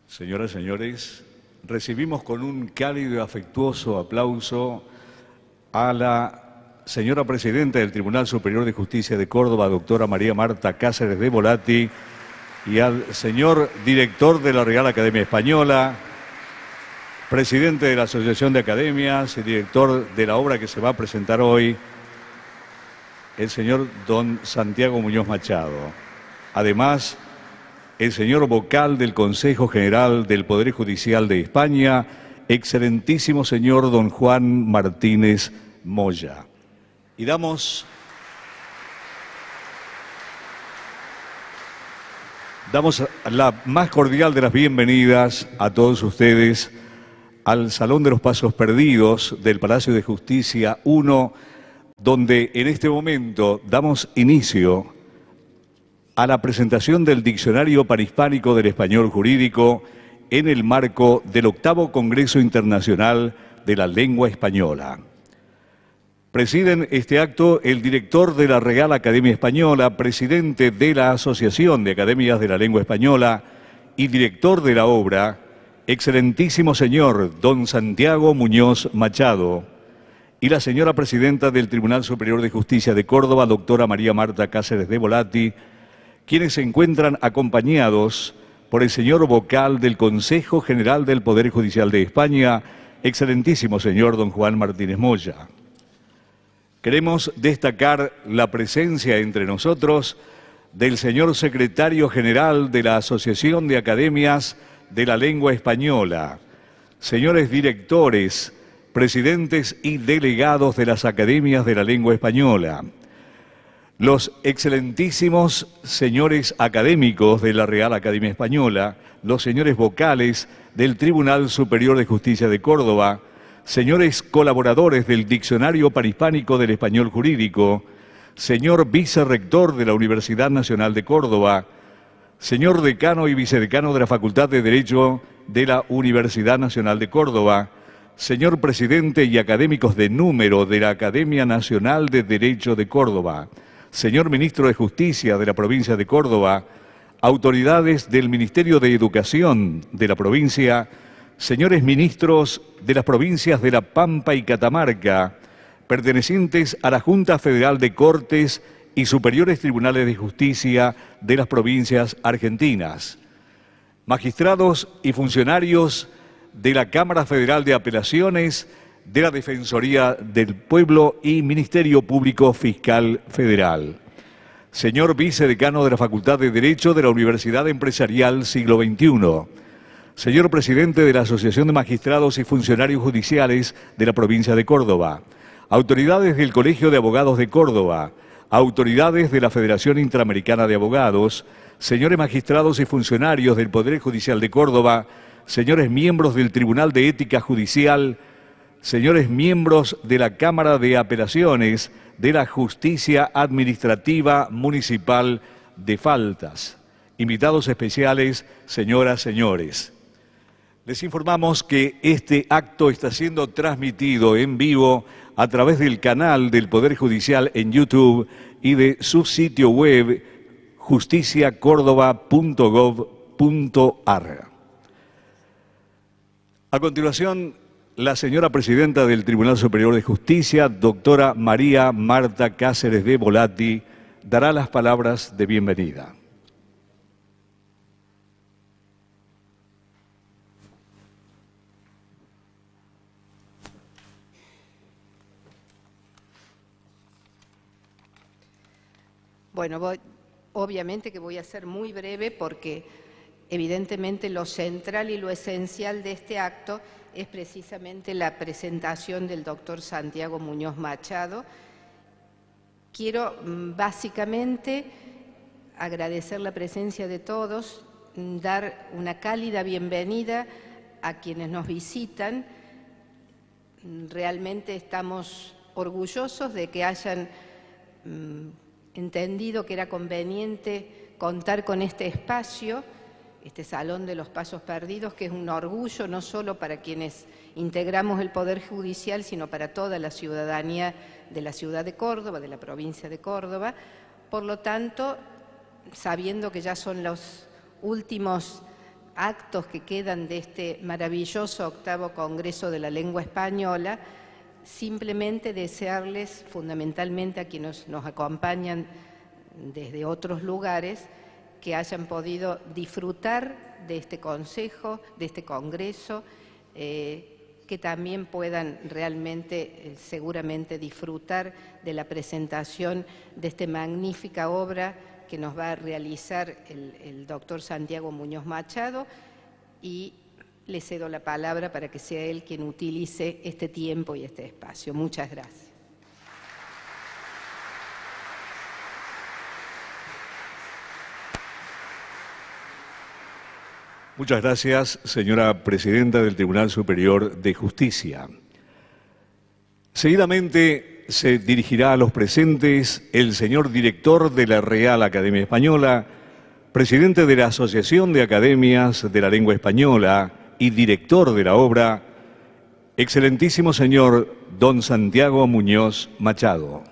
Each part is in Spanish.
Señoras y señores, recibimos con un cálido y afectuoso aplauso a la señora presidenta del Tribunal Superior de Justicia de Córdoba, doctora María Marta Cáceres de Volatti, y al señor director de la Real Academia Española, presidente de la Asociación de Academias y director de la obra que se va a presentar hoy, el señor don Santiago Muñoz Machado. Además, el señor vocal del Consejo General del Poder Judicial de España, excelentísimo señor don Juan Martínez Moya. Y damos la más cordial de las bienvenidas a todos ustedes al Salón de los Pasos Perdidos del Palacio de Justicia 1, donde en este momento damos inicio a la presentación del Diccionario Panhispánico del Español Jurídico en el marco del 8º Congreso Internacional de la Lengua Española. Presiden este acto el director de la Real Academia Española, presidente de la Asociación de Academias de la Lengua Española y director de la obra, excelentísimo señor don Santiago Muñoz Machado, y la señora presidenta del Tribunal Superior de Justicia de Córdoba, doctora María Marta Cáceres de Volatti, quienes se encuentran acompañados por el señor vocal del Consejo General del Poder Judicial de España, excelentísimo señor don Juan Martínez Moya. Queremos destacar la presencia entre nosotros del señor secretario general de la Asociación de Academias de la Lengua Española, señores directores, presidentes y delegados de las Academias de la Lengua Española, los excelentísimos señores académicos de la Real Academia Española, los señores vocales del Tribunal Superior de Justicia de Córdoba, señores colaboradores del Diccionario Panhispánico del Español Jurídico, señor vicerrector de la Universidad Nacional de Córdoba, señor decano y vicedecano de la Facultad de Derecho de la Universidad Nacional de Córdoba, señor presidente y académicos de número de la Academia Nacional de Derecho de Córdoba, señor ministro de Justicia de la provincia de Córdoba, autoridades del Ministerio de Educación de la provincia, señores ministros de las provincias de La Pampa y Catamarca, pertenecientes a la Junta Federal de Cortes y Superiores Tribunales de Justicia de las provincias argentinas, magistrados y funcionarios de la Cámara Federal de Apelaciones, de la Defensoría del Pueblo y Ministerio Público Fiscal Federal. Señor vicedecano de la Facultad de Derecho de la Universidad Empresarial Siglo XXI. Señor presidente de la Asociación de Magistrados y Funcionarios Judiciales de la provincia de Córdoba. Autoridades del Colegio de Abogados de Córdoba. Autoridades de la Federación Interamericana de Abogados. Señores magistrados y funcionarios del Poder Judicial de Córdoba. Señores miembros del Tribunal de Ética Judicial. Señores miembros de la Cámara de Apelaciones de la Justicia Administrativa Municipal de Faltas. Invitados especiales, señoras, señores. Les informamos que este acto está siendo transmitido en vivo a través del canal del Poder Judicial en YouTube y de su sitio web justiciacórdoba.gov.ar. A continuación, la señora presidenta del Tribunal Superior de Justicia, doctora María Marta Cáceres de Volatti, dará las palabras de bienvenida. Bueno, obviamente que voy a ser muy breve porque evidentemente lo central y lo esencial de este acto es precisamente la presentación del doctor Santiago Muñoz Machado. Quiero básicamente agradecer la presencia de todos, dar una cálida bienvenida a quienes nos visitan. Realmente estamos orgullosos de que hayan entendido que era conveniente contar con este espacio, este Salón de los Pasos Perdidos, que es un orgullo no solo para quienes integramos el Poder Judicial, sino para toda la ciudadanía de la ciudad de Córdoba, de la provincia de Córdoba. Por lo tanto, sabiendo que ya son los últimos actos que quedan de este maravilloso 8º Congreso de la Lengua Española, simplemente desearles, fundamentalmente a quienes nos acompañan desde otros lugares, que hayan podido disfrutar de este consejo, de este congreso, que también puedan realmente, seguramente, disfrutar de la presentación de esta magnífica obra que nos va a realizar el doctor Santiago Muñoz Machado, y le cedo la palabra para que sea él quien utilice este tiempo y este espacio. Muchas gracias. Muchas gracias, señora presidenta del Tribunal Superior de Justicia. Seguidamente se dirigirá a los presentes el señor director de la Real Academia Española, presidente de la Asociación de Academias de la Lengua Española y director de la obra, excelentísimo señor don Santiago Muñoz Machado.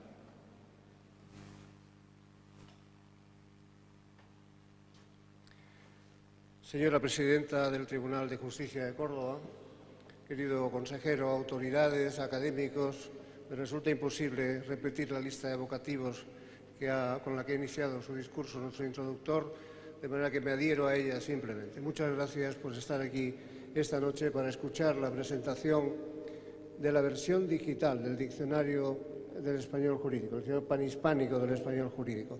Señora presidenta del Tribunal de Justicia de Córdoba, querido consejero, autoridades, académicos, me resulta imposible repetir la lista de vocativos con la que ha iniciado su discurso nuestro introductor, de manera que me adhiero a ella simplemente. Muchas gracias por estar aquí esta noche para escuchar la presentación de la versión digital del Diccionario del Español Jurídico, el Diccionario Panhispánico del Español Jurídico.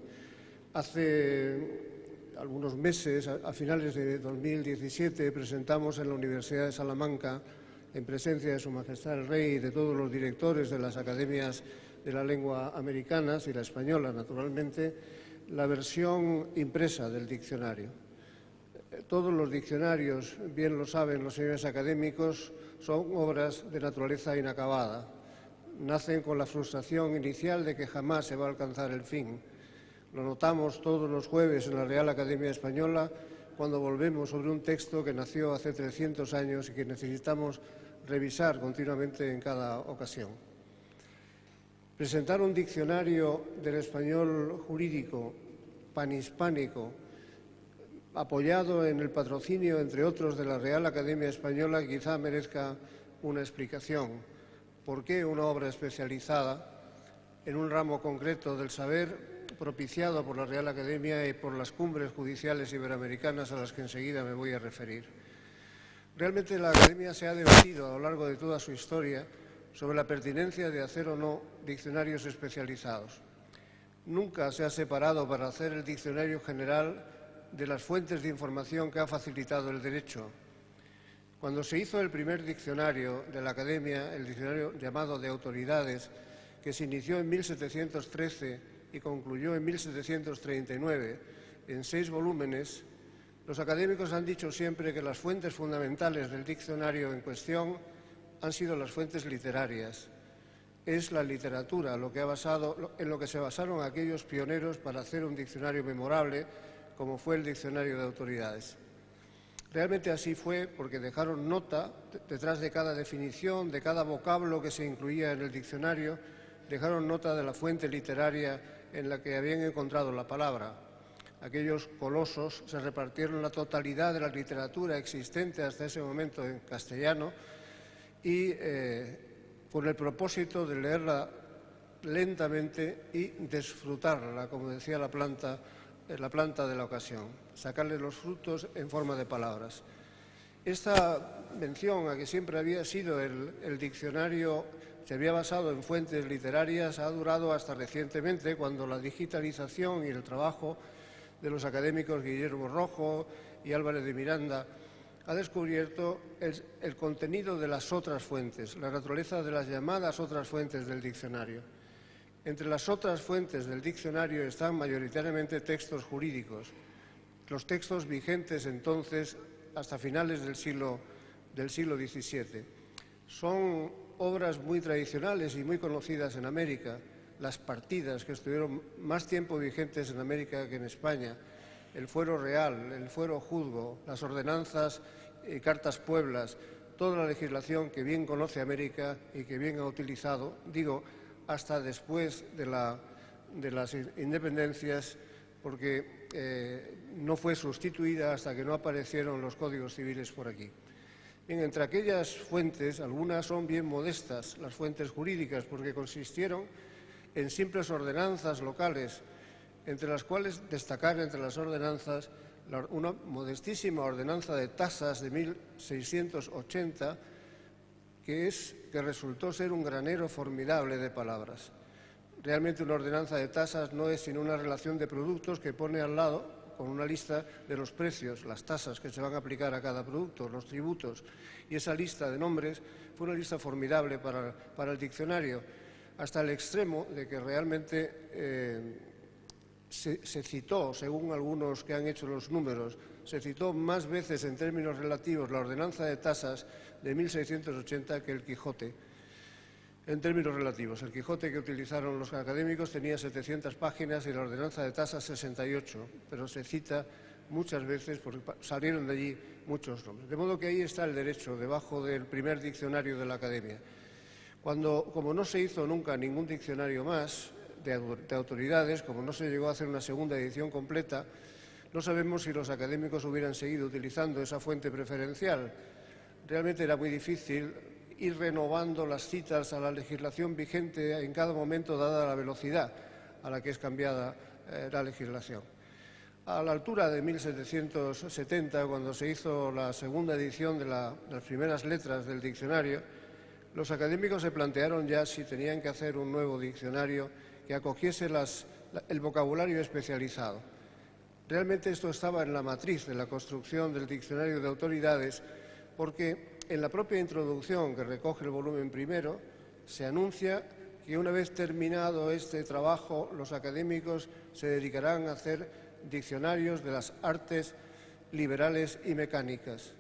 Hace algunos meses, a finales de 2017, presentamos en la Universidad de Salamanca, en presencia de Su Majestad el Rey y de todos los directores de las academias de la lengua americanas y la española, naturalmente, la versión impresa del diccionario. Todos los diccionarios, bien lo saben los señores académicos, son obras de naturaleza inacabada. Nacen con la frustración inicial de que jamás se va a alcanzar el fin. Lo notamos todos los jueves en la Real Academia Española cuando volvemos sobre un texto que nació hace 300 años y que necesitamos revisar continuamente en cada ocasión. Presentar un diccionario del español jurídico panhispánico, apoyado en el patrocinio, entre otros, de la Real Academia Española, quizá merezca una explicación. ¿Por qué una obra especializada en un ramo concreto del saber, propiciado por la Real Academia y por las cumbres judiciales iberoamericanas a las que enseguida me voy a referir? Realmente la Academia se ha debatido a lo largo de toda su historia sobre la pertinencia de hacer o no diccionarios especializados. Nunca se ha separado para hacer el diccionario general de las fuentes de información que ha facilitado el derecho. Cuando se hizo el primer diccionario de la Academia, el diccionario llamado de autoridades, que se inició en 1713 y concluyó en 1739, en 6 volúmenes, los académicos han dicho siempre que las fuentes fundamentales del diccionario en cuestión han sido las fuentes literarias. Es la literatura en lo que se basaron aquellos pioneros para hacer un diccionario memorable, como fue el Diccionario de Autoridades. Realmente así fue porque dejaron nota detrás de cada definición, de cada vocablo que se incluía en el diccionario, dejaron nota de la fuente literaria en la que habían encontrado la palabra. Aquellos colosos se repartieron la totalidad de la literatura existente hasta ese momento en castellano y con el propósito de leerla lentamente y disfrutarla, como decía la planta de la ocasión, sacarle los frutos en forma de palabras. Esta mención a que siempre había sido el diccionario, se había basado en fuentes literarias, ha durado hasta recientemente, cuando la digitalización y el trabajo de los académicos Guillermo Rojo y Álvarez de Miranda ha descubierto el contenido de las otras fuentes, la naturaleza de las llamadas otras fuentes del diccionario. Entre las otras fuentes del diccionario están mayoritariamente textos jurídicos, los textos vigentes entonces hasta finales del siglo XVII. Son obras muy tradicionales y muy conocidas en América, las partidas que estuvieron más tiempo vigentes en América que en España, el fuero real, el fuero juzgo, las ordenanzas y cartas pueblas, toda la legislación que bien conoce América y que bien ha utilizado, digo, hasta después de las independencias porque no fue sustituida hasta que no aparecieron los códigos civiles por aquí. Bien, entre aquellas fuentes, algunas son bien modestas, las fuentes jurídicas, porque consistieron en simples ordenanzas locales, entre las cuales destacar entre las ordenanzas una modestísima ordenanza de tasas de 1680, que resultó ser un granero formidable de palabras. Realmente una ordenanza de tasas no es sino una relación de productos que pone al lado, con una lista de los precios, las tasas que se van a aplicar a cada producto, los tributos, y esa lista de nombres fue una lista formidable para el diccionario, hasta el extremo de que realmente se citó, según algunos que han hecho los números, se citó más veces en términos relativos la ordenanza de tasas de 1680 que el Quijote. En términos relativos, el Quijote que utilizaron los académicos tenía 700 páginas y la ordenanza de tasas 68, pero se cita muchas veces porque salieron de allí muchos nombres. De modo que ahí está el derecho, debajo del primer diccionario de la Academia. Como no se hizo nunca ningún diccionario más de autoridades, como no se llegó a hacer una segunda edición completa, no sabemos si los académicos hubieran seguido utilizando esa fuente preferencial. Realmente era muy difícil ir renovando las citas a la legislación vigente en cada momento, dada la velocidad a la que es cambiada la legislación. A la altura de 1770, cuando se hizo la segunda edición de las primeras letras del diccionario, los académicos se plantearon ya si tenían que hacer un nuevo diccionario que acogiese el vocabulario especializado. Realmente esto estaba en la matriz de la construcción del diccionario de autoridades, porque en la propia introducción que recoge el volumen primero se anuncia que una vez terminado este trabajo los académicos se dedicarán a hacer diccionarios de las artes liberales y mecánicas.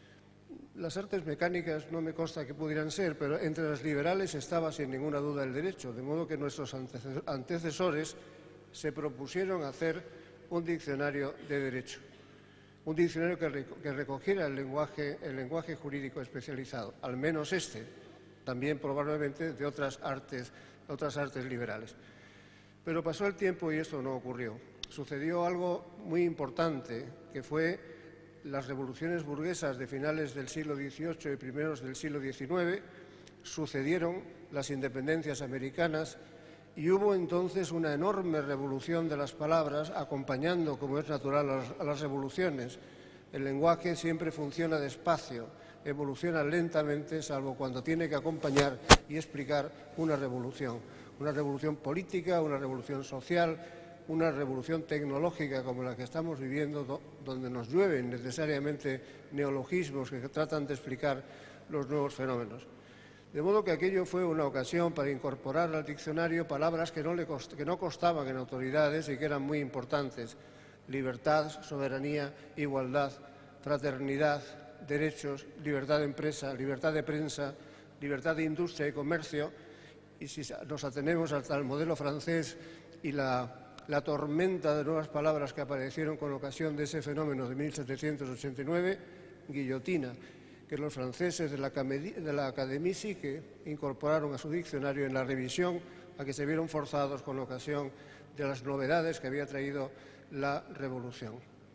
Las artes mecánicas no me consta que pudieran ser, pero entre las liberales estaba sin ninguna duda el derecho, de modo que nuestros antecesores se propusieron hacer un diccionario de derecho, un diccionario que recogiera el lenguaje jurídico especializado, al menos este, también probablemente de otras artes liberales. Pero pasó el tiempo y esto no ocurrió. Sucedió algo muy importante, que fue las revoluciones burguesas de finales del siglo XVIII y primeros del siglo XIX, sucedieron las independencias americanas y hubo entonces una enorme revolución de las palabras, acompañando, como es natural, a las revoluciones. El lenguaje siempre funciona despacio, evoluciona lentamente, salvo cuando tiene que acompañar y explicar una revolución política, una revolución social, una revolución tecnológica como la que estamos viviendo, donde nos llueven necesariamente neologismos que tratan de explicar los nuevos fenómenos. De modo que aquello fue una ocasión para incorporar al diccionario palabras que no costaban en autoridades y que eran muy importantes: libertad, soberanía, igualdad, fraternidad, derechos, libertad de empresa, libertad de prensa, libertad de industria y comercio. Y si nos atenemos hasta el modelo francés y la tormenta de nuevas palabras que aparecieron con ocasión de ese fenómeno de 1789, guillotina, que los franceses de la Académie que incorporaron a su diccionario en la revisión a que se vieron forzados con ocasión de las novedades que había traído la Revolución.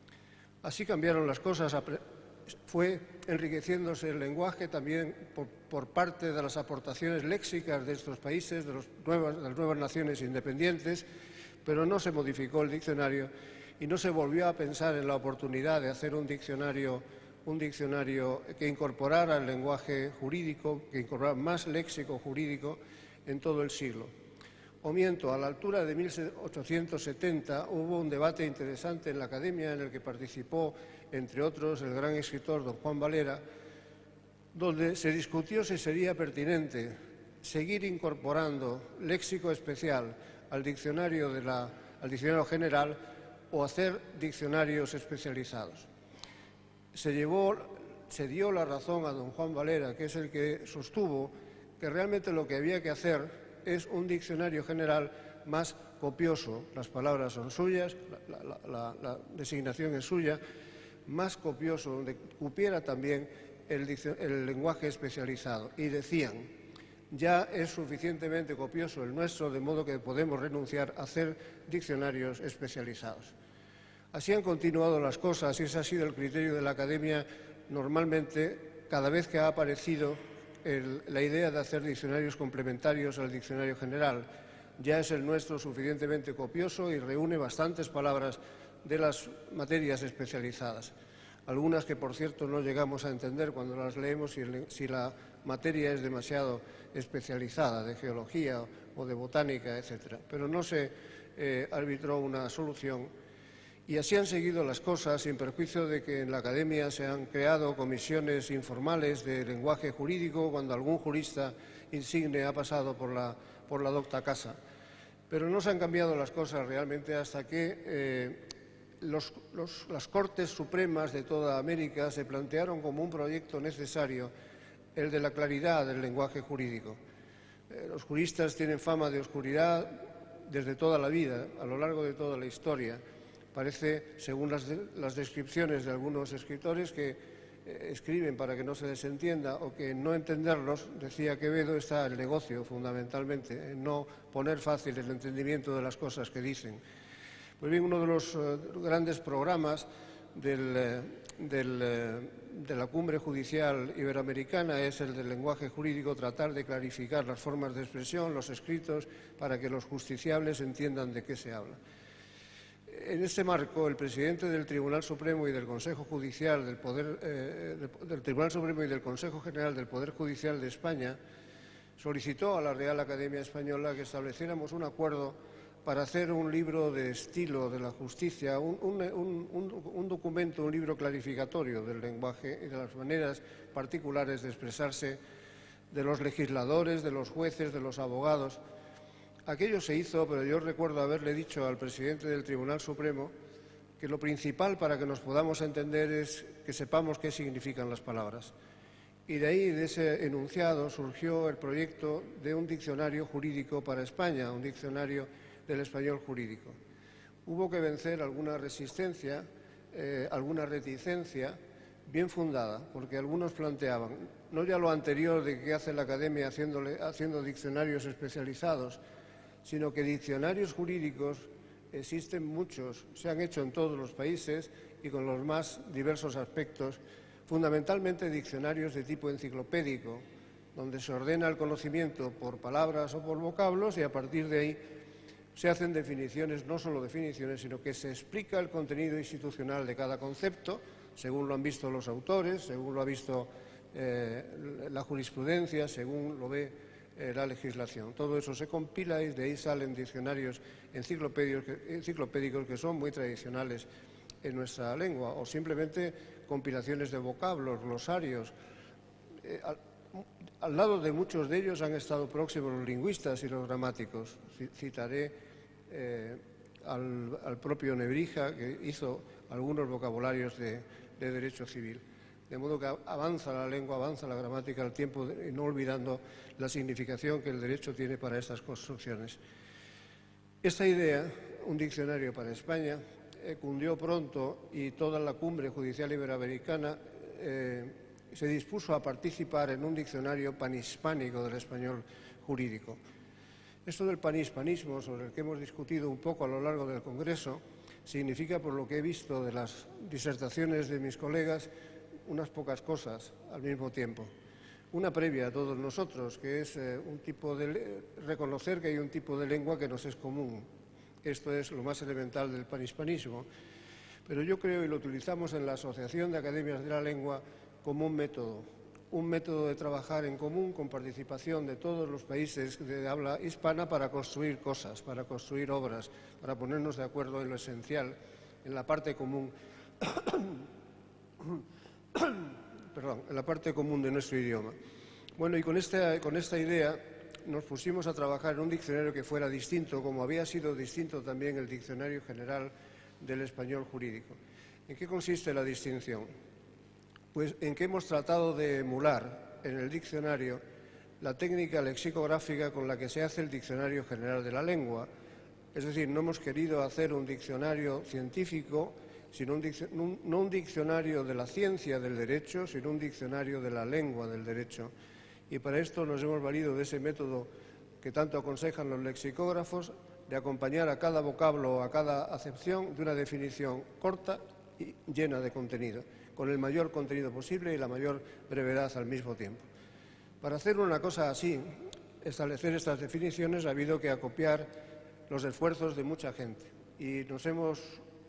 Así cambiaron las cosas, fue enriqueciéndose el lenguaje también por parte de las aportaciones léxicas de estos países, de las nuevas naciones independientes, pero no se modificó el diccionario y no se volvió a pensar en la oportunidad de hacer un diccionario que incorporara el lenguaje jurídico, que incorporara más léxico jurídico en todo el siglo. O miento, a la altura de 1870 hubo un debate interesante en la Academia en el que participó, entre otros, el gran escritor don Juan Valera, donde se discutió si sería pertinente seguir incorporando léxico especial al diccionario general o hacer diccionarios especializados. Se dio la razón a don Juan Valera, que es el que sostuvo que realmente lo que había que hacer es un diccionario general más copioso, las palabras son suyas, la designación es suya, más copioso, donde cupiera también el lenguaje especializado. Y decían, ya es suficientemente copioso el nuestro, de modo que podemos renunciar a hacer diccionarios especializados. Así han continuado las cosas y ese ha sido el criterio de la Academia. Normalmente, cada vez que ha aparecido la idea de hacer diccionarios complementarios al diccionario general, ya es el nuestro suficientemente copioso y reúne bastantes palabras de las materias especializadas. Algunas que, por cierto, no llegamos a entender cuando las leemos si la materia es demasiado especializada, de geología o de botánica, etc. Pero no se arbitró una solución y así han seguido las cosas, sin perjuicio de que en la Academia se han creado comisiones informales de lenguaje jurídico cuando algún jurista insigne ha pasado por la docta casa. Pero no se han cambiado las cosas realmente hasta que las Cortes Supremas de toda América se plantearon como un proyecto necesario el de la claridad del lenguaje jurídico. Los juristas tienen fama de oscuridad desde toda la vida, a lo largo de toda la historia. Parece, según las descripciones de algunos escritores, que escriben para que no se les entienda o que en no entenderlos, decía Quevedo, está el negocio fundamentalmente, en no poner fácil el entendimiento de las cosas que dicen. Pues bien, uno de los grandes programas de la Cumbre Judicial Iberoamericana es el del lenguaje jurídico, tratar de clarificar las formas de expresión, los escritos, para que los justiciables entiendan de qué se habla. En este marco, el presidente del Tribunal Supremo y del Consejo Judicial del Tribunal Supremo y del Consejo General del Poder Judicial de España solicitó a la Real Academia Española que estableciéramos un acuerdo para hacer un libro de estilo de la justicia, un documento, un libro clarificatorio del lenguaje y de las maneras particulares de expresarse de los legisladores, de los jueces, de los abogados. Aquello se hizo, pero yo recuerdo haberle dicho al presidente del Tribunal Supremo que lo principal para que nos podamos entender es que sepamos qué significan las palabras. Y de ahí, de ese enunciado, surgió el proyecto de un diccionario jurídico para España, un diccionario del español jurídico. Hubo que vencer alguna resistencia, alguna reticencia bien fundada, porque algunos planteaban, no ya lo anterior de que hace la Academia haciendo diccionarios especializados, sino que diccionarios jurídicos existen muchos, se han hecho en todos los países y con los más diversos aspectos, fundamentalmente diccionarios de tipo enciclopédico, donde se ordena el conocimiento por palabras o por vocablos y a partir de ahí se hacen definiciones, no solo definiciones, sino que se explica el contenido institucional de cada concepto, según lo han visto los autores, según lo ha visto la jurisprudencia, según lo ve la legislación. Todo eso se compila y de ahí salen diccionarios enciclopédicos que son muy tradicionales en nuestra lengua, o simplemente compilaciones de vocablos, glosarios. Al lado de muchos de ellos han estado próximos los lingüistas y los gramáticos. Citaré al propio Nebrija, que hizo algunos vocabularios de derecho civil. De modo que avanza la lengua, avanza la gramática al tiempo, y no olvidando la significación que el derecho tiene para estas construcciones. Esta idea, un diccionario para España, cundió pronto y toda la Cumbre Judicial Iberoamericana se dispuso a participar en un diccionario panhispánico del español jurídico. Esto del panhispanismo, sobre el que hemos discutido un poco a lo largo del Congreso, significa, por lo que he visto de las disertaciones de mis colegas, unas pocas cosas al mismo tiempo. Una previa a todos nosotros, que es reconocer que hay un tipo de lengua que nos es común. Esto es lo más elemental del panhispanismo. Pero yo creo, y lo utilizamos en la Asociación de Academias de la Lengua, como un método de trabajar en común con participación de todos los países de habla hispana para construir cosas, para construir obras, para ponernos de acuerdo en lo esencial, en la parte común, en la parte común de nuestro idioma. Bueno, y con esta idea nos pusimos a trabajar en un diccionario que fuera distinto, como había sido distinto también el Diccionario General del Español Jurídico. ¿En qué consiste la distinción? Pues en que hemos tratado de emular en el diccionario la técnica lexicográfica con la que se hace el Diccionario General de la Lengua. Es decir, no hemos querido hacer un diccionario científico, sino no un diccionario de la ciencia del derecho, sino un diccionario de la lengua del derecho. Y para esto nos hemos valido de ese método que tanto aconsejan los lexicógrafos, de acompañar a cada vocablo o a cada acepción de una definición corta y llena de contenido, con el mayor contenido posible y la mayor brevedad al mismo tiempo. Para hacer una cosa así, establecer estas definiciones, ha habido que acopiar los esfuerzos de mucha gente y nos hemos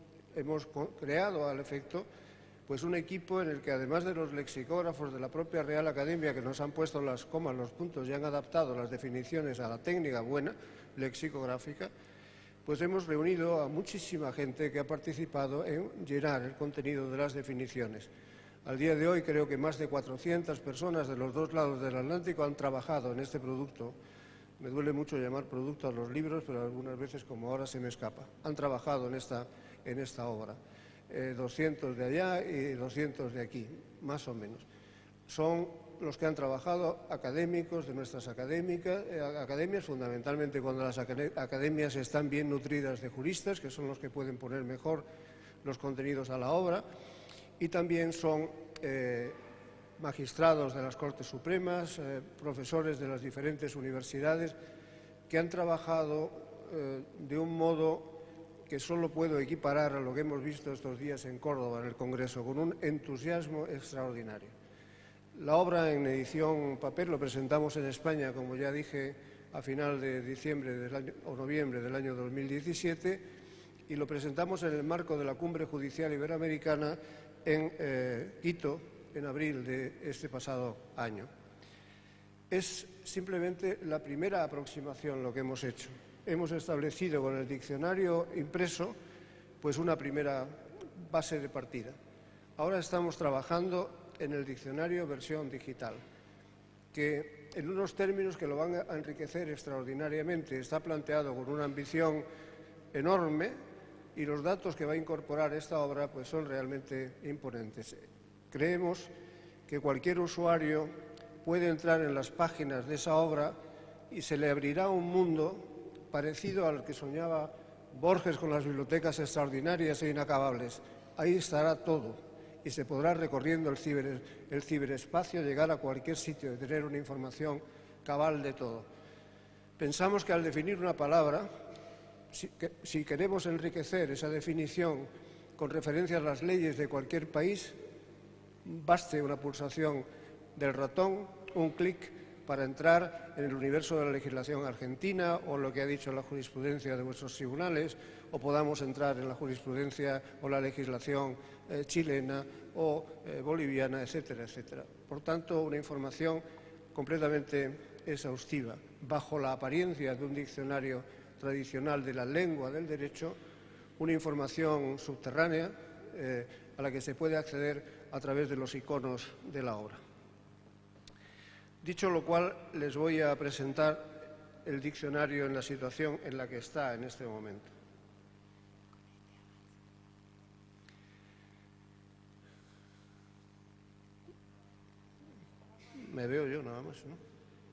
creado al efecto pues un equipo en el que, además de los lexicógrafos de la propia Real Academia, que nos han puesto las comas, los puntos y han adaptado las definiciones a la técnica buena lexicográfica, pues hemos reunido a muchísima gente que ha participado en llenar el contenido de las definiciones. Al día de hoy creo que más de 400 personas de los dos lados del Atlántico han trabajado en este producto. Me duele mucho llamar producto a los libros, pero algunas veces, como ahora, se me escapa. Han trabajado en esta obra. 200 de allá y 200 de aquí, más o menos. Son los que han trabajado académicos de nuestras academias, fundamentalmente cuando las academias están bien nutridas de juristas, que son los que pueden poner mejor los contenidos a la obra, y también son magistrados de las Cortes Supremas, profesores de las diferentes universidades, que han trabajado de un modo que solo puedo equiparar a lo que hemos visto estos días en Córdoba, en el Congreso, con un entusiasmo extraordinario. La obra en edición papel lo presentamos en España, como ya dije, a final de diciembre o noviembre del año 2017, y lo presentamos en el marco de la Cumbre Judicial Iberoamericana en Quito, en abril de este pasado año. Es simplemente la primera aproximación lo que hemos hecho. Hemos establecido con el diccionario impreso pues una primera base de partida. Ahora estamos trabajando en el diccionario versión digital, que en unos términos que lo van a enriquecer extraordinariamente. Está planteado con una ambición enorme y los datos que va a incorporar esta obra pues son realmente imponentes. Creemos que cualquier usuario puede entrar en las páginas de esa obra y se le abrirá un mundo parecido al que soñaba Borges con las bibliotecas extraordinarias e inacabables. Ahí estará todo y se podrá, recorriendo el ciberespacio, llegar a cualquier sitio y tener una información cabal de todo. Pensamos que al definir una palabra, si queremos enriquecer esa definición con referencia a las leyes de cualquier país, baste una pulsación del ratón, un clic, para entrar en el universo de la legislación argentina o lo que ha dicho la jurisprudencia de vuestros tribunales, o podamos entrar en la jurisprudencia o la legislación chilena o boliviana, etcétera, etcétera. Por tanto, una información completamente exhaustiva, bajo la apariencia de un diccionario tradicional de la lengua del derecho, una información subterránea a la que se puede acceder a través de los iconos de la obra. Dicho lo cual, les voy a presentar el diccionario en la situación en la que está en este momento. Me veo yo nada más, ¿no?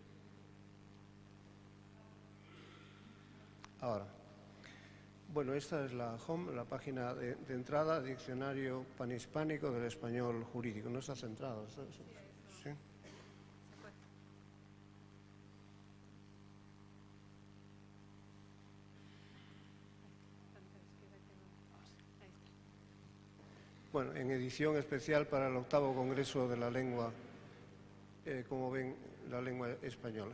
Ahora, bueno, esta es la home, la página de entrada, diccionario panhispánico del español jurídico. No está centrado, ¿sí? Bueno, en edición especial para el 8º Congreso de la Lengua, como ven, la lengua española.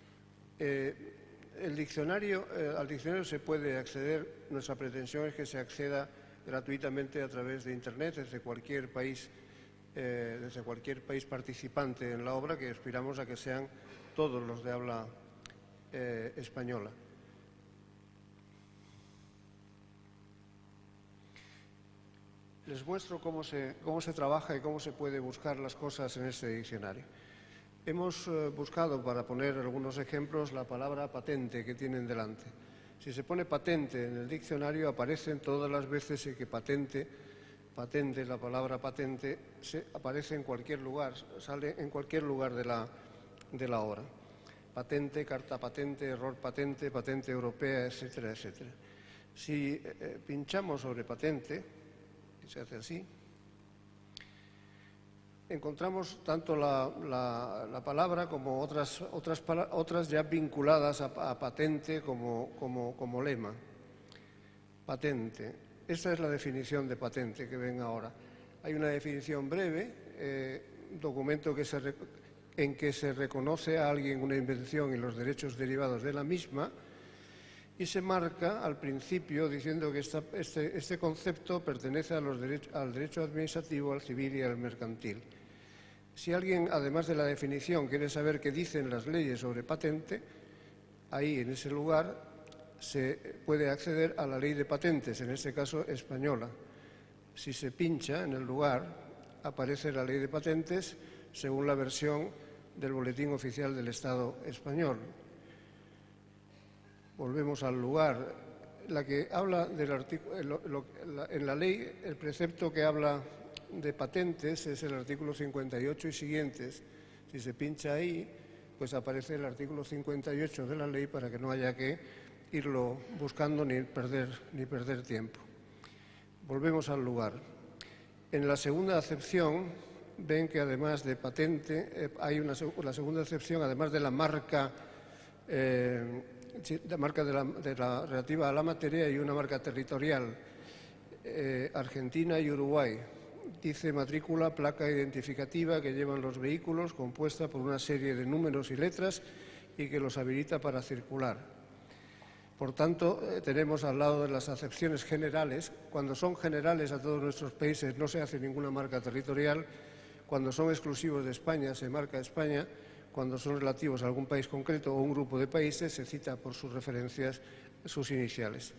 Al diccionario se puede acceder. Nuestra pretensión es que se acceda gratuitamente a través de Internet desde cualquier país participante en la obra, que aspiramos a que sean todos los de habla española. Les muestro cómo se trabaja y cómo se puede buscar las cosas en este diccionario. Hemos buscado, para poner algunos ejemplos, la palabra patente que tienen delante. Si se pone patente en el diccionario, aparecen todas las veces en que patente, la palabra patente, aparece en cualquier lugar, sale en cualquier lugar de la obra. Patente, carta patente, error patente, patente europea, etcétera, etcétera. Si pinchamos sobre patente, se hace así, encontramos tanto la palabra como otras ya vinculadas a patente como lema. Patente. Esta es la definición de patente que ven ahora. Hay una definición breve, documento en que se reconoce a alguien una invención y los derechos derivados de la misma, y se marca al principio diciendo que este concepto pertenece al derecho administrativo, al civil y al mercantil. Si alguien, además de la definición, quiere saber qué dicen las leyes sobre patente, ahí, en ese lugar, se puede acceder a la ley de patentes, en este caso española. Si se pincha en el lugar, aparece la ley de patentes según la versión del Boletín Oficial del Estado español. Volvemos al lugar. La que habla del artículo, en la ley, el precepto que habla de patentes es el artículo 58 y siguientes. Si se pincha ahí, pues aparece el artículo 58 de la ley para que no haya que irlo buscando ni perder tiempo. Volvemos al lugar. En la segunda acepción, ven que además de patente, hay la segunda acepción, además de la marca, relativa a la materia, y una marca territorial, Argentina y Uruguay. Dice matrícula, placa identificativa que llevan los vehículos, compuesta por una serie de números y letras y que los habilita para circular. Por tanto, tenemos al lado de las acepciones generales. Cuando son generales a todos nuestros países no se hace ninguna marca territorial. Cuando son exclusivos de España se marca España. Cuando son relativos a algún país concreto o un grupo de países se cita por sus referencias sus iniciales.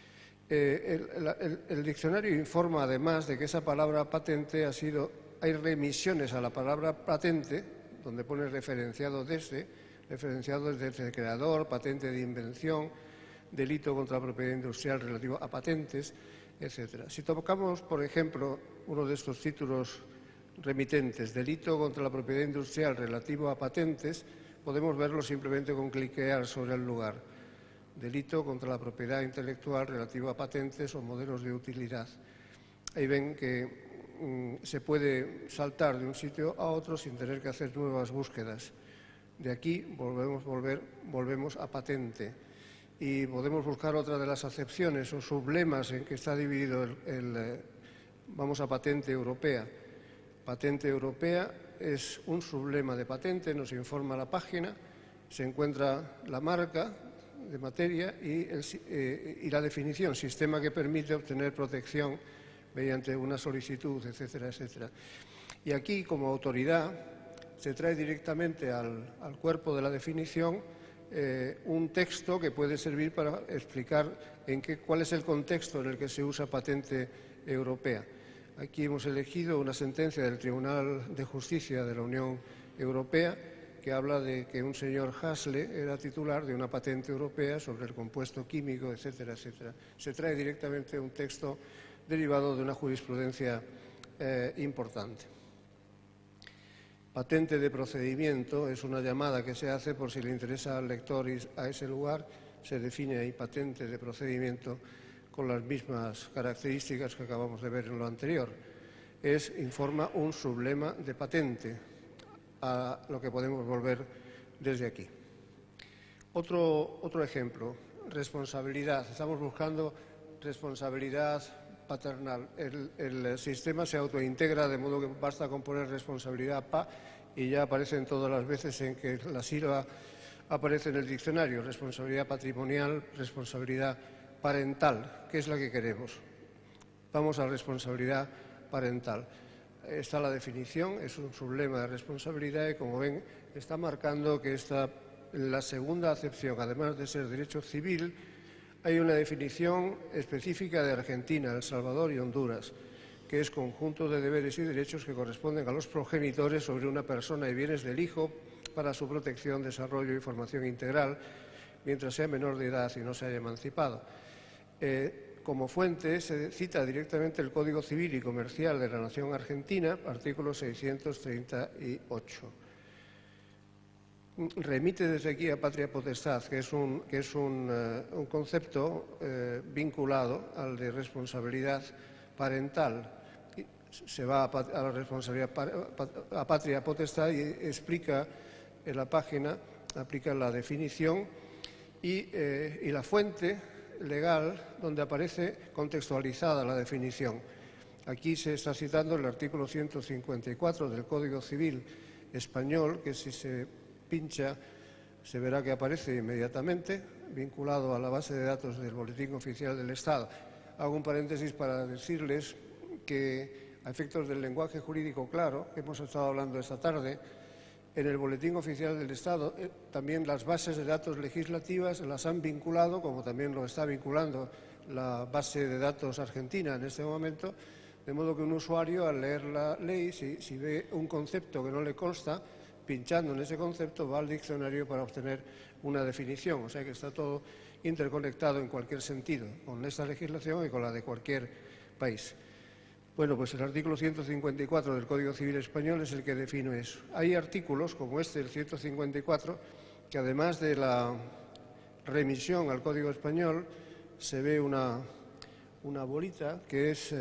El diccionario informa además de que esa palabra patente hay remisiones a la palabra patente, donde pone referenciado desde el creador, patente de invención, delito contra la propiedad industrial relativo a patentes, etc. Si tocamos, por ejemplo, uno de estos títulos remitentes, delito contra la propiedad industrial relativo a patentes, podemos verlo simplemente con cliquear sobre el lugar. Delito contra la propiedad intelectual relativo a patentes o modelos de utilidad. Ahí ven que se puede saltar de un sitio a otro sin tener que hacer nuevas búsquedas. De aquí volvemos a patente. Y podemos buscar otra de las acepciones o sublemas en que está dividido vamos a patente europea. Patente europea es un sublema de patente, nos informa la página, se encuentra la marca de materia y la definición, sistema que permite obtener protección mediante una solicitud, etcétera, etcétera. Y aquí, como autoridad, se trae directamente al cuerpo de la definición un texto que puede servir para explicar cuál es el contexto en el que se usa patente europea. Aquí hemos elegido una sentencia del Tribunal de Justicia de la Unión Europea que habla de que un señor Hasle era titular de una patente europea sobre el compuesto químico, etcétera, etcétera. Se trae directamente un texto derivado de una jurisprudencia importante. Patente de procedimiento es una llamada que se hace por si le interesa al lector ir a ese lugar. Se define ahí patente de procedimiento con las mismas características que acabamos de ver en lo anterior. Informa un sublema de patente, a lo que podemos volver desde aquí. Otro ejemplo, responsabilidad. Estamos buscando responsabilidad paternal. El sistema se autointegra de modo que basta con poner responsabilidad PA y ya aparecen todas las veces en que la sílaba aparece en el diccionario. Responsabilidad patrimonial, responsabilidad parental, que es la que queremos. Vamos a responsabilidad parental. Está la definición, es un sublema de responsabilidad y, como ven, está marcando que en la segunda acepción, además de ser derecho civil, hay una definición específica de Argentina, El Salvador y Honduras, que es conjunto de deberes y derechos que corresponden a los progenitores sobre una persona y bienes del hijo para su protección, desarrollo y formación integral, mientras sea menor de edad y no se haya emancipado. Como fuente se cita directamente el Código Civil y Comercial de la Nación Argentina, artículo 638. Remite desde aquí a patria potestad, que es un concepto vinculado al de responsabilidad parental. se va a la responsabilidad a patria potestad y explica en la página, aplica la definición y la fuente legal donde aparece contextualizada la definición. Aquí se está citando el artículo 154 del Código Civil Español, que si se pincha se verá que aparece inmediatamente, vinculado a la base de datos del Boletín Oficial del Estado. Hago un paréntesis para decirles que, a efectos del lenguaje jurídico claro que hemos estado hablando esta tarde, en el Boletín Oficial del Estado también las bases de datos legislativas las han vinculado, como también lo está vinculando la base de datos argentina en este momento, de modo que un usuario al leer la ley, si ve un concepto que no le consta, pinchando en ese concepto va al diccionario para obtener una definición. O sea que está todo interconectado en cualquier sentido, con esta legislación y con la de cualquier país. Bueno, pues el artículo 154 del Código Civil Español es el que define eso. Hay artículos, como el 154, que además de la remisión al Código Español, se ve una bolita que es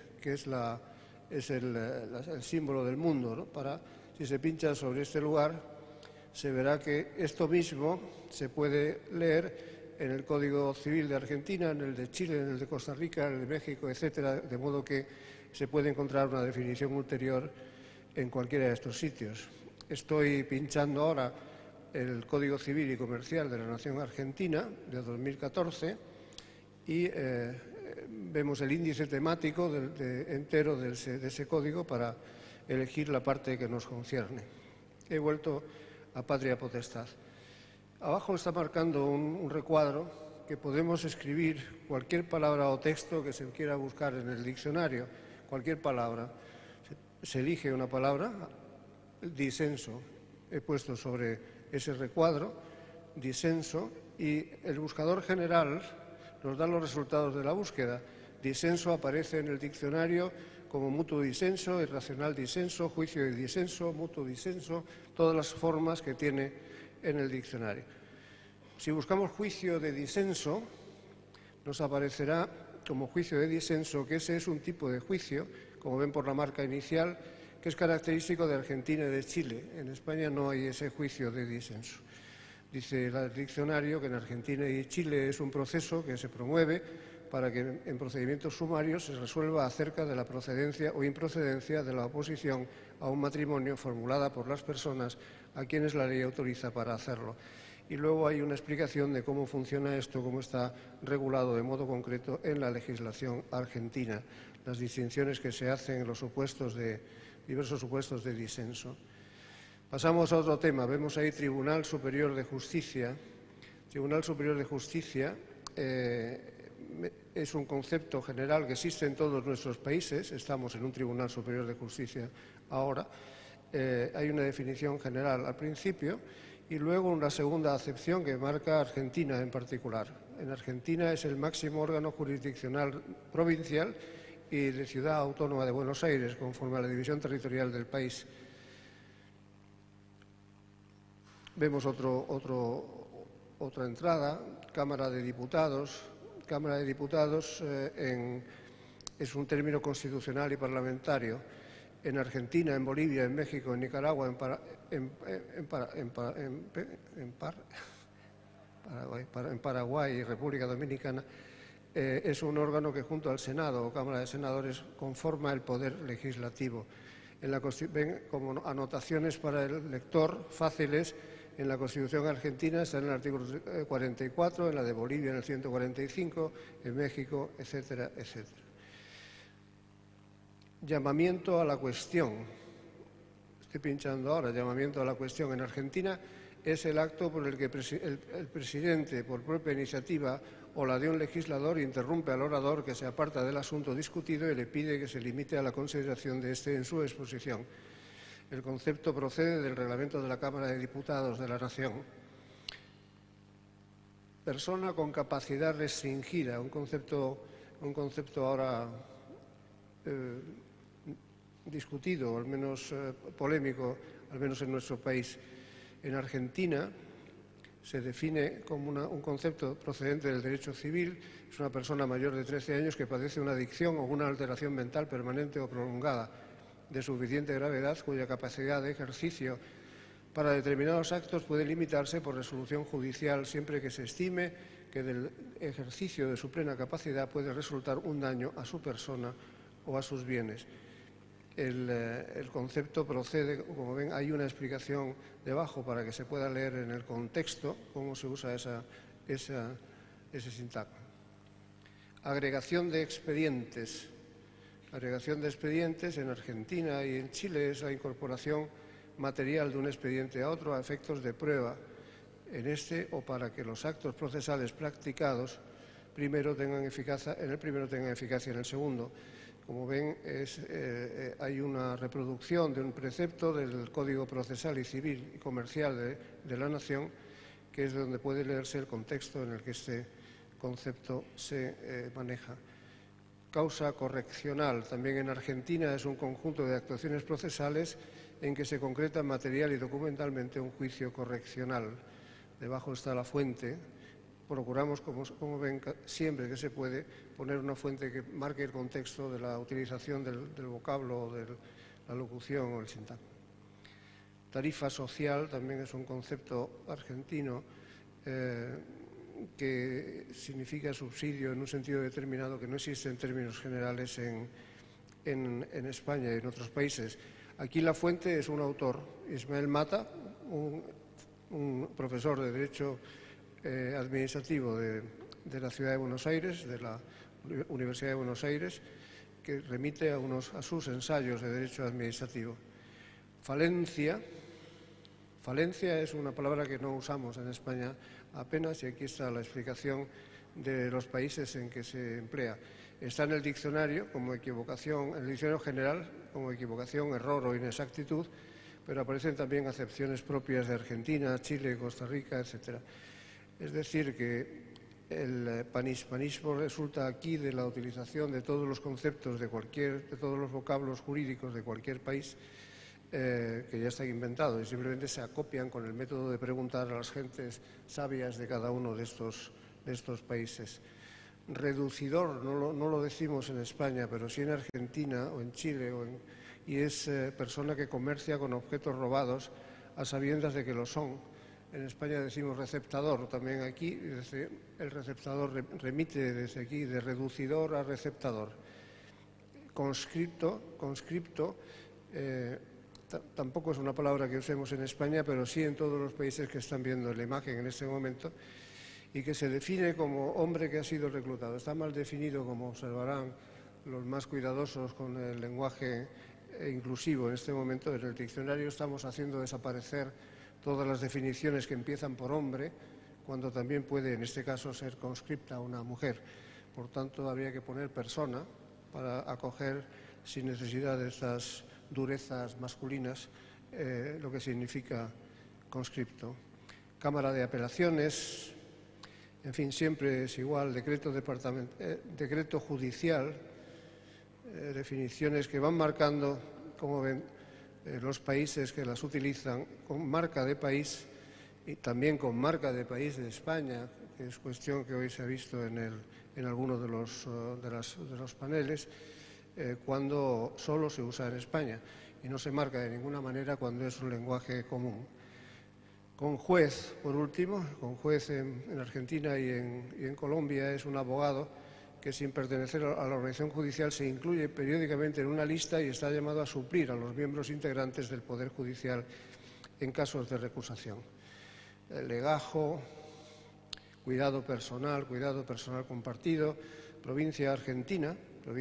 el símbolo del mundo, ¿no? Si se pincha sobre este lugar, se verá que esto mismo se puede leer en el Código Civil de Argentina, en el de Chile, en el de Costa Rica, en el de México, etcétera, de modo que se puede encontrar una definición ulterior en cualquiera de estos sitios. Estoy pinchando ahora el Código Civil y Comercial de la Nación Argentina de 2014 y vemos el índice temático entero de ese código para elegir la parte que nos concierne. He vuelto a patria potestad. Abajo está marcando un recuadro que podemos escribir cualquier palabra o texto que se quiera buscar en el diccionario, cualquier palabra. Se elige una palabra, disenso. He puesto sobre ese recuadro, disenso, y el buscador general nos da los resultados de la búsqueda. Disenso aparece en el diccionario como mutuo disenso, irracional disenso, juicio de disenso, mutuo disenso, todas las formas que tiene en el diccionario. Si buscamos juicio de disenso, nos aparecerá como juicio de disenso que ese es un tipo de juicio, como ven por la marca inicial, que es característico de Argentina y de Chile. En España no hay ese juicio de disenso. Dice el diccionario que en Argentina y Chile es un proceso que se promueve para que en procedimientos sumarios se resuelva acerca de la procedencia o improcedencia de la oposición a un matrimonio formulada por las personas a quienes la ley autoriza para hacerlo. Y luego hay una explicación de cómo funciona esto, cómo está regulado de modo concreto en la legislación argentina, las distinciones que se hacen en los diversos supuestos de disenso. Pasamos a otro tema. Vemos ahí Tribunal Superior de Justicia. Tribunal Superior de Justicia es un concepto general que existe en todos nuestros países. Estamos en un Tribunal Superior de Justicia ahora. Hay una definición general al principio y luego una segunda acepción que marca Argentina en particular. En Argentina es el máximo órgano jurisdiccional provincial y de Ciudad Autónoma de Buenos Aires, conforme a la división territorial del país. Vemos otra entrada, Cámara de Diputados. Cámara de Diputados es un término constitucional y parlamentario. En Argentina, en Bolivia, en México, en Nicaragua, en Paraguay y República Dominicana, es un órgano que junto al Senado o Cámara de Senadores conforma el poder legislativo. Ven como anotaciones para el lector fáciles. En la Constitución argentina está en el artículo 44, en la de Bolivia en el 145, en México, etcétera, etcétera. Llamamiento a la cuestión. Estoy pinchando ahora, llamamiento a la cuestión. En Argentina es el acto por el que el presidente, por propia iniciativa o la de un legislador, interrumpe al orador que se aparta del asunto discutido y le pide que se limite a la consideración de este en su exposición. El concepto procede del reglamento de la Cámara de Diputados de la Nación. Persona con capacidad restringida, un concepto ahora discutido, al menos polémico, al menos en nuestro país. En Argentina se define como un concepto procedente del derecho civil. Es una persona mayor de 13 años que padece una adicción o una alteración mental permanente o prolongada de suficiente gravedad, cuya capacidad de ejercicio para determinados actos puede limitarse por resolución judicial siempre que se estime que del ejercicio de su plena capacidad puede resultar un daño a su persona o a sus bienes. El concepto procede, como ven, hay una explicación debajo para que se pueda leer en el contexto cómo se usa ese sintagma. Agregación de expedientes. Agregación de expedientes en Argentina y en Chile es la incorporación material de un expediente a otro a efectos de prueba en este o para que los actos procesales practicados en el primero tengan eficacia en el segundo. Como ven, hay una reproducción de un precepto del Código Procesal y Civil y Comercial de la Nación, que es donde puede leerse el contexto en el que este concepto se maneja. Causa correccional. También en Argentina es un conjunto de actuaciones procesales en que se concreta material y documentalmente un juicio correccional. Debajo está la fuente. Procuramos, como ven, siempre que se puede, poner una fuente que marque el contexto de la utilización del vocablo o de la locución o el sintagma. Tarifa social también es un concepto argentino que significa subsidio en un sentido determinado que no existe en términos generales en España y en otros países. Aquí la fuente es un autor, Ismael Mata, un profesor de Derecho Administrativo de la Ciudad de Buenos Aires, de la Universidad de Buenos Aires, que remite a sus ensayos de Derecho Administrativo. Falencia. Falencia es una palabra que no usamos en España apenas, y aquí está la explicación de los países en que se emplea. Está en el diccionario como equivocación, en el diccionario general como equivocación, error o inexactitud, pero aparecen también acepciones propias de Argentina, Chile, Costa Rica, etc. Es decir, que el panhispanismo resulta aquí de la utilización de todos los conceptos de todos los vocablos jurídicos de cualquier país que ya están inventados y simplemente se acopian con el método de preguntar a las gentes sabias de cada uno de estos países. Reducidor, no lo decimos en España, pero sí en Argentina o en Chile, y es persona que comercia con objetos robados a sabiendas de que lo son. En España decimos receptador, también aquí el receptador remite desde aquí de reducidor a receptador. Conscripto, tampoco es una palabra que usemos en España, pero sí en todos los países que están viendo la imagen en este momento, y que se define como hombre que ha sido reclutado. Está mal definido, como observarán los más cuidadosos con el lenguaje inclusivo en este momento. En el diccionario estamos haciendo desaparecer todas las definiciones que empiezan por hombre, cuando también puede, en este caso, ser conscripta una mujer. Por tanto, habría que poner persona para acoger, sin necesidad de estas durezas masculinas, lo que significa conscripto. Cámara de Apelaciones, en fin, siempre es igual, decreto judicial, definiciones que van marcando, como ven, los países que las utilizan con marca de país y también con marca de país de España, que es cuestión que hoy se ha visto en algunos de los paneles, cuando solo se usa en España y no se marca de ninguna manera cuando es un lenguaje común. Con juez, por último, con juez en Argentina y en Colombia es un abogado que, sin pertenecer a la organización judicial, se incluye periódicamente en una lista y está llamado a suplir a los miembros integrantes del Poder Judicial en casos de recusación. Legajo, cuidado personal compartido. Provincia Argentina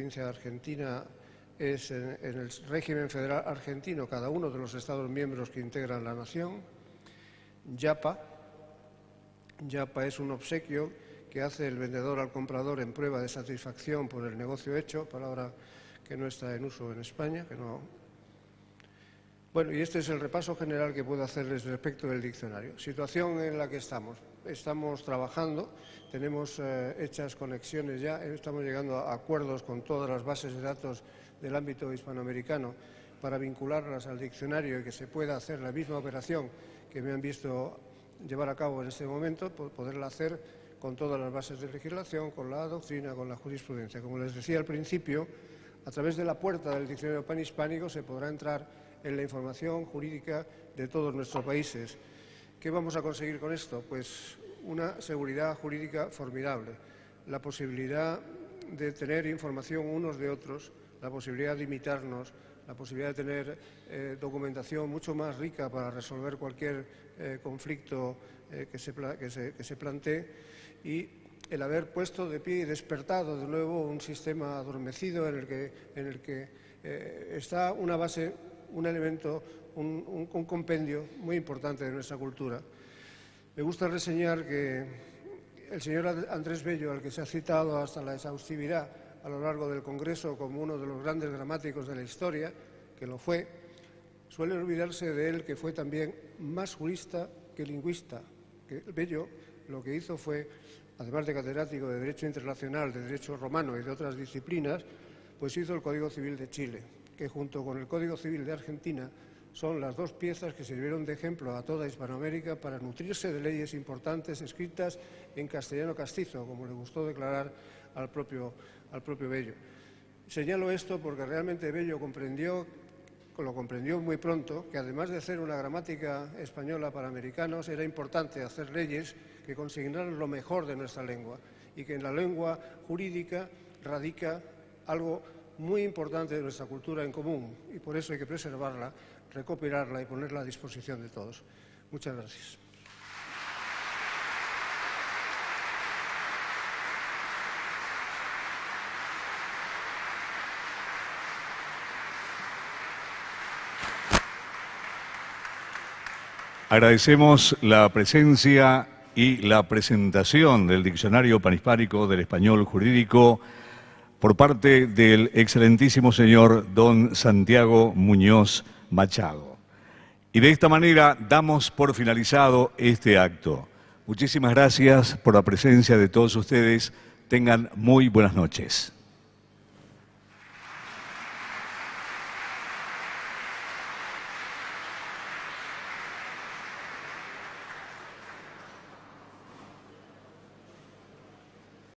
es en el régimen federal argentino cada uno de los Estados miembros que integran la nación. Yapa es un obsequio que hace el vendedor al comprador en prueba de satisfacción por el negocio hecho, palabra que no está en uso en España. Bueno, y este es el repaso general que puedo hacerles respecto del diccionario. Situación en la que estamos. Estamos trabajando, tenemos hechas conexiones ya, estamos llegando a acuerdos con todas las bases de datos del ámbito hispanoamericano para vincularlas al diccionario y que se pueda hacer la misma operación que me han visto llevar a cabo en este momento, poderla hacer con todas las bases de legislación, con la doctrina, con la jurisprudencia. Como les decía al principio, a través de la puerta del diccionario panhispánico se podrá entrar en la información jurídica de todos nuestros países. ¿Qué vamos a conseguir con esto? Pues una seguridad jurídica formidable, la posibilidad de tener información unos de otros, la posibilidad de imitarnos, la posibilidad de tener documentación mucho más rica para resolver cualquier conflicto que se plantee, y el haber puesto de pie y despertado de nuevo un sistema adormecido en el que está una base, un elemento, un compendio muy importante de nuestra cultura. Me gusta reseñar que el señor Andrés Bello, al que se ha citado hasta la exhaustividad a lo largo del Congreso como uno de los grandes gramáticos de la historia, que lo fue, suele olvidarse de él que fue también más jurista que lingüista. Que Bello lo que hizo fue, además de catedrático de Derecho Internacional, de Derecho Romano y de otras disciplinas, pues hizo el Código Civil de Chile, que junto con el Código Civil de Argentina son las dos piezas que sirvieron de ejemplo a toda Hispanoamérica para nutrirse de leyes importantes escritas en castellano castizo, como le gustó declarar al propio Bello. Señalo esto porque realmente Bello lo comprendió muy pronto, que además de hacer una gramática española para americanos, era importante hacer leyes que consignaran lo mejor de nuestra lengua, y que en la lengua jurídica radica algo muy importante de nuestra cultura en común, y por eso hay que preservarla, recopilarla y ponerla a disposición de todos. Muchas gracias. Agradecemos la presencia y la presentación del Diccionario Panhispánico del Español Jurídico por parte del excelentísimo señor don Santiago Muñoz Machado. Y de esta manera damos por finalizado este acto. Muchísimas gracias por la presencia de todos ustedes. Tengan muy buenas noches.